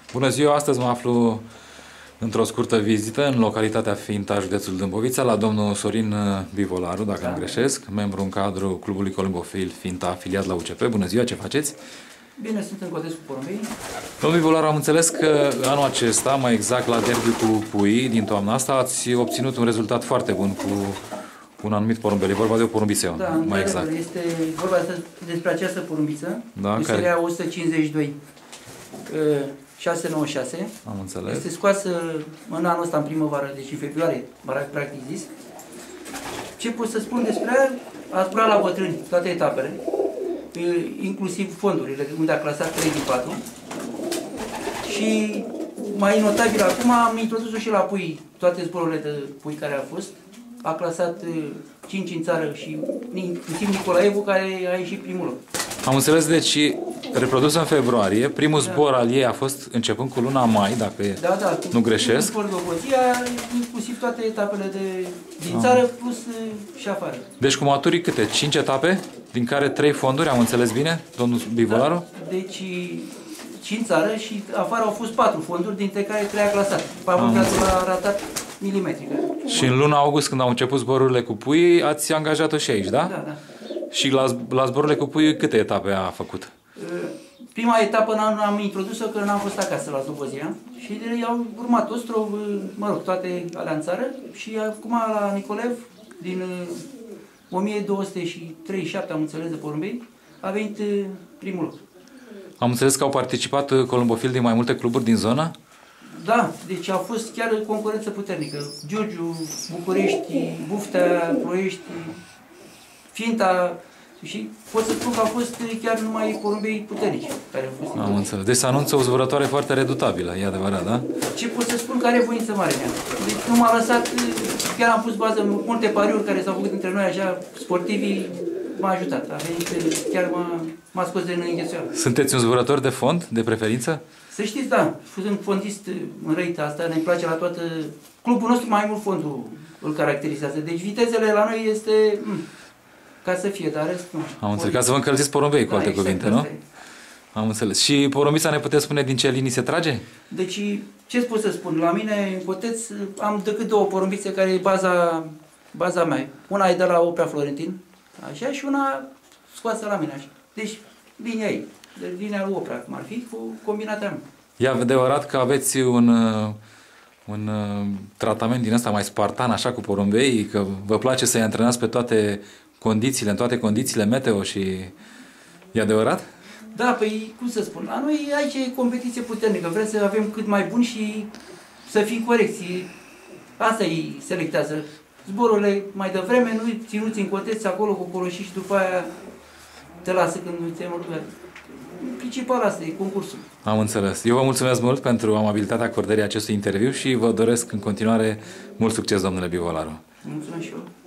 Bună ziua! Astăzi mă aflu într-o scurtă vizită în localitatea Finta, județul Dâmbovița, la domnul Sorin Bivolaru, dacă nu greșesc, membru în cadrul Clubului Columbofil Finta, afiliat la UCP. Bună ziua! Ce faceți? Bine, sunt în Codescu Porumbei. Domnul Bivolaru, am înțeles că anul acesta, mai exact la derby cu Puii, din toamna asta, ați obținut un rezultat foarte bun cu un anumit porumbel. E vorba de o porumbițeă, Da, mai exact. Este vorba despre această porumbiță, Da, cu seria 152. 696. Am înțeles. Este scoasă în anul ăsta, în primăvară, deci în februarie, practic zis. Ce pot să spun despre ea? A zburat la bătrâni toate etapele, inclusiv fondurile, unde a clasat 3 din 4. Și mai notabil acum, am introdus-o și la pui, toate zborurile de pui care au fost. A clasat 5 în țară și inclusiv Nicolaevu, care a ieșit primul loc. Am înțeles, deci reprodus în februarie, primul zbor al ei a fost începând cu luna mai, dacă nu greșesc. Zbor de inclusiv toate etapele din țară, plus și afară. Deci cu maturii câte? 5 etape, din care 3 fonduri, am înțeles bine, domnul Bivolaru? Da, deci 5 țară și afară au fost 4 fonduri, dintre care 3 a clasat. Pavăcatul a ratat milimetrică. Și în luna august, când au început zborurile cu pui, ați angajat-o și aici, da? Da, da. Și la zborurile cu pui, câte etape a făcut? Prima etapă am introdus-o că n-am fost acasă la Slobozia și au urmat Ostrov, mă rog, toate alea în țară și acum la Nicolev, din 1237, am înțeles, de porumbei, a venit primul loc. Am înțeles că au participat columbofili din mai multe cluburi din zonă? Da, deci a fost chiar concurență puternică. Giurgiu, București, Buftea, Ploiești, Finta, și pot să spun că au fost chiar numai porumbei puternici care au fost. Am înțeles. Deci se anunță o zburătoare foarte redutabilă, e adevărat, da? Ce pot să spun că are voință mare mea. Deci nu m-a lăsat, chiar am pus bază în multe pariuri care s-au făcut între noi, așa, sportivii, m-a ajutat. A venit, chiar m-a scos de înghesuială. Sunteți un zburător de fond, de preferință? Să știți, da, sunt fondist în răita asta, ne place la toată... Clubul nostru mai mult fondul îl caracterizează. Deci vitezele la noi este... ca să fie, dar rest nu. Am înțeles, ca să vă încălziți porumbei, cu alte cuvinte, nu? Am înțeles. Și porumbița ne puteți spune din ce linii se trage? Deci, ce pot să spun? La mine, în Coteț, am decât 2 porumbițe care e baza mea. Una e de la Oprea Florentin, așa, și una scoasă la mine, așa. Deci, linia ei. Deci, linia lui Oprea, cum ar fi, cu combinata mea. E adevărat că aveți un tratament din ăsta mai spartan, așa, cu porumbei, că vă place să-i antrenați pe toate condițiile, în toate condițiile meteo și... E adevărat? Da, păi, cum să spun, la noi aici e competiție puternică, vrem să avem cât mai bun și să fim corecți. Asta îi selectează. Zborurile mai devreme, nu ținuți în Coteț, acolo cu coloșii și după aia te lasă când nu ți-ai mărturat. Principal asta e concursul. Am înțeles. Eu vă mulțumesc mult pentru amabilitatea acordării acestui interviu și vă doresc în continuare mult succes, domnule Bivolaru. Mulțumesc și eu.